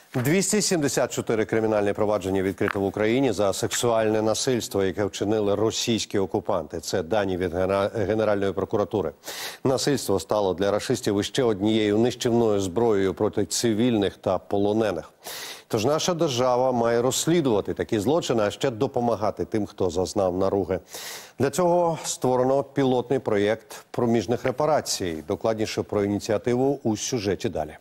274 кримінальні провадження відкрито в Україні за сексуальне насильство, яке вчинили російські окупанти. Це дані від Генеральної прокуратури. Насильство стало для рашистів іще однією нищівною зброєю проти цивільних та полонених. Тож наша держава має розслідувати такі злочини, а ще допомагати тим, хто зазнав наруги. Для цього створено пілотний проєкт проміжних репарацій. Докладніше про ініціативу у сюжеті далі.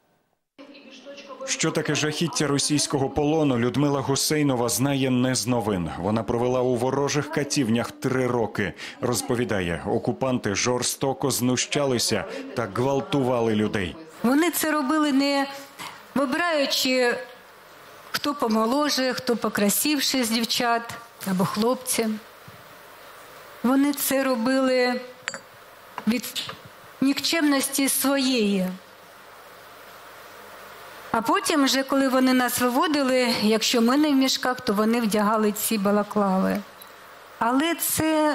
Що таке жахіття російського полону, Людмила Гусейнова знає не з новин. Вона провела у ворожих катівнях 3 роки. Розповідає, окупанти жорстоко знущалися та гвалтували людей. Вони це робили не вибираючи, хто помоложе, хто покрасивши з дівчат або хлопців. Вони це робили від нікчемності своєї. А потім вже, коли вони нас виводили, якщо ми не в мішках, то вони вдягали ці балаклави. Але це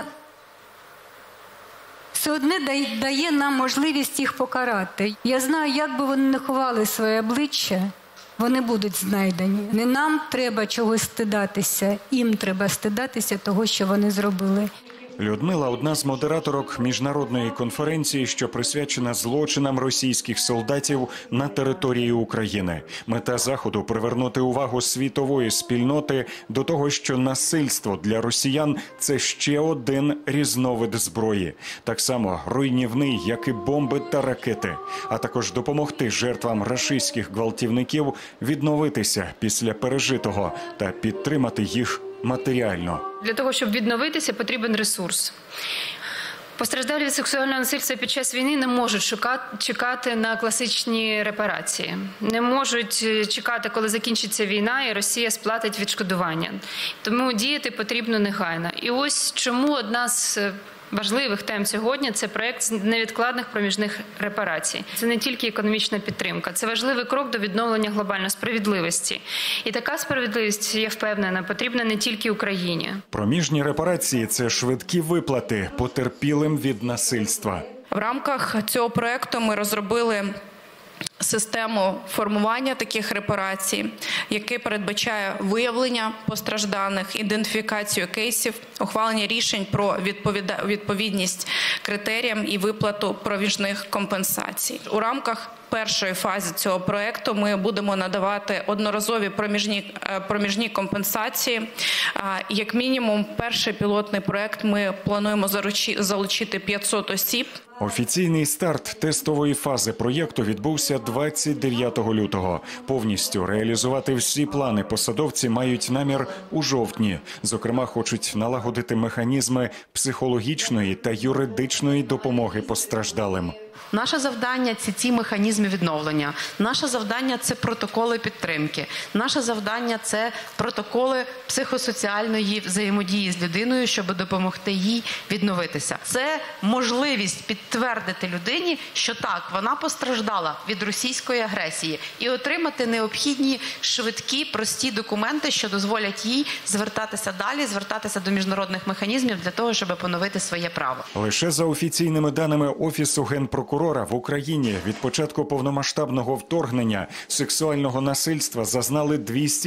все одне дає нам можливість їх покарати. Я знаю, як би вони не ховали своє обличчя, вони будуть знайдені. Не нам треба чогось стидатися, їм треба стидатися того, що вони зробили. Людмила – одна з модераторок міжнародної конференції, що присвячена злочинам російських солдатів на території України. Мета заходу – привернути увагу світової спільноти до того, що насильство для росіян – це ще один різновид зброї. Так само руйнівний, як і бомби та ракети. А також допомогти жертвам рашистських гвалтівників відновитися після пережитого та підтримати їх матеріально. Для того, щоб відновитися, потрібен ресурс. Постраждалі від сексуального насильства під час війни не можуть чекати на класичні репарації. Не можуть чекати, коли закінчиться війна і Росія сплатить відшкодування. Тому діяти потрібно негайно. І ось чому одна з важливих тем сьогодні – це проєкт невідкладних проміжних репарацій. Це не тільки економічна підтримка, це важливий крок до відновлення глобальної справедливості. І така справедливість, я впевнена, потрібна не тільки Україні. Проміжні репарації – це швидкі виплати потерпілим від насильства. В рамках цього проєкту ми розробили систему формування таких репарацій, яке передбачає виявлення постраждалих, ідентифікацію кейсів, ухвалення рішень про відповідність критеріям і виплату проміжних компенсацій. У рамках першої фази цього проєкту ми будемо надавати одноразові проміжні компенсації. Як мінімум, перший пілотний проєкт ми плануємо залучити 500 осіб. Офіційний старт тестової фази проєкту відбувся 29 лютого. Повністю реалізувати всі плани посадовці мають намір у жовтні. Зокрема, хочуть налагодити механізми психологічної та юридичної допомоги постраждалим. Наше завдання – це ті механізми відновлення. Наше завдання – це протоколи підтримки. Наше завдання – це протоколи психосоціальної взаємодії з людиною, щоб допомогти їй відновитися. Це можливість підтвердити людині, що так, вона постраждала від російської агресії, і отримати необхідні, швидкі, прості документи, що дозволять їй звертатися далі, звертатися до міжнародних механізмів для того, щоб поновити своє право. Лише за офіційними даними Офісу Генпрокурора в Україні від початку повномасштабного вторгнення сексуального насильства зазнали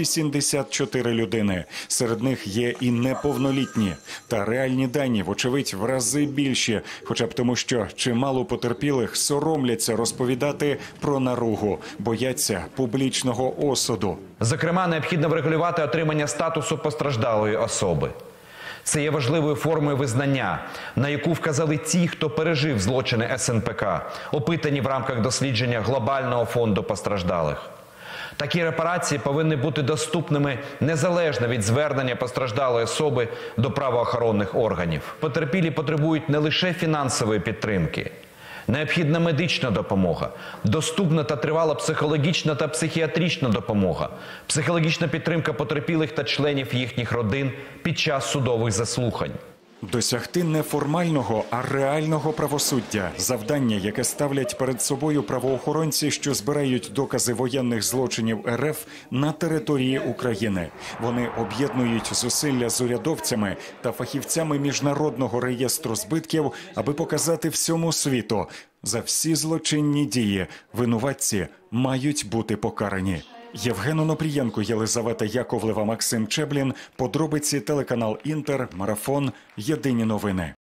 274 людини. Серед них є і неповнолітні. Та реальні дані, вочевидь, в рази більші, хоча б тому, що чимало потерпілих соромляться розповідати про наругу, бояться публічного осуду. Зокрема, необхідно врегулювати отримання статусу постраждалої особи. Це є важливою формою визнання, на яку вказали ті, хто пережив злочини СНПК, опитані в рамках дослідження Глобального фонду постраждалих. Такі репарації повинні бути доступними незалежно від звернення постраждалої особи до правоохоронних органів. Потерпілі потребують не лише фінансової підтримки. Необхідна медична допомога, доступна та тривала психологічна та психіатрична допомога, психологічна підтримка потерпілих та членів їхніх родин під час судових заслухань. Досягти не формального, а реального правосуддя – завдання, яке ставлять перед собою правоохоронці, що збирають докази воєнних злочинів РФ на території України. Вони об'єднують зусилля з урядовцями та фахівцями Міжнародного реєстру збитків, аби показати всьому світу – за всі злочинні дії винуватці мають бути покарані. Євген Онопрієнко, Єлизавета Яковлева, Максим Чеблін. Подробиці телеканал Інтер, Марафон. Єдині новини.